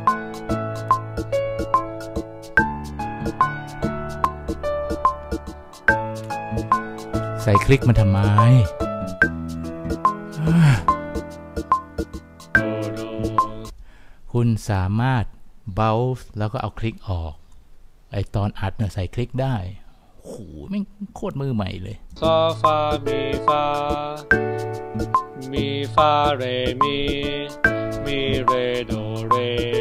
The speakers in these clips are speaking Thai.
ใส่คลิกมันทำไมคุณสามารถเบาส์แล้วก็เอาคลิกออกไอตอนอัดเนี่ยใส่คลิกได้โอ้โหแม่งโคตรมือใหม่เลยซอฟามีฟามีฟาเรมีมีเรโดเร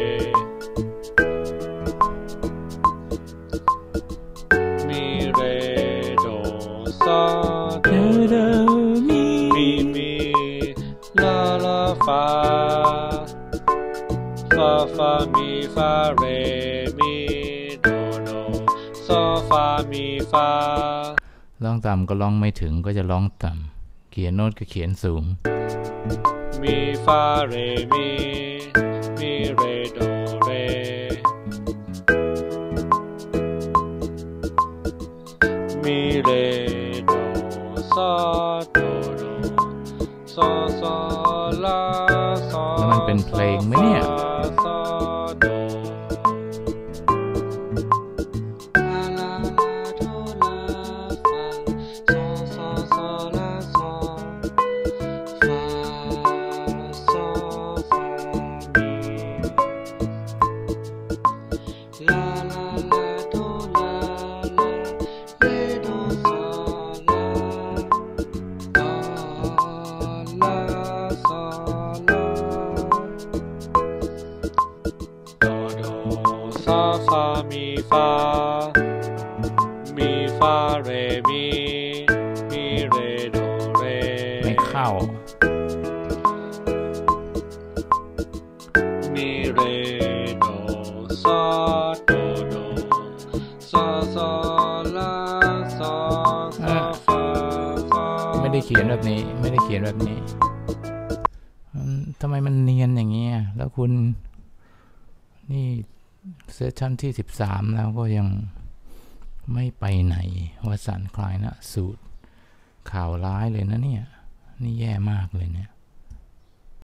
มีเรโดซอโดมีลาลาฟาฟาฟามีฟาเรมีโดโดซอฟามีฟาร้องต่ำก็ร้องไม่ถึงก็จะร้องต่ำเขียนโน้ตก็เขียนสูงมีฟาเรมีเรโดเรมีเรโดซอโดโดซอซอลาซอแล้วมันเป็นเพลงไหมเนี่ยซอโดซอฟามีฟามีฟาเรมีเรโดเรไม่เข้ามีเรโดซอโดโดซอซอลาซอซอฟาไม่ได้เขียนแบบนี้ไม่ได้เขียนแบบนี้ทำไมมันเนียนอย่างเงี้ยแล้วคุณนี่เซสชั่นที่13แล้วก็ยังไม่ไปไหนวสันต์คลายนะสูตรข่าวร้ายเลยนะเนี่ยนี่แย่มากเลยเนี่ย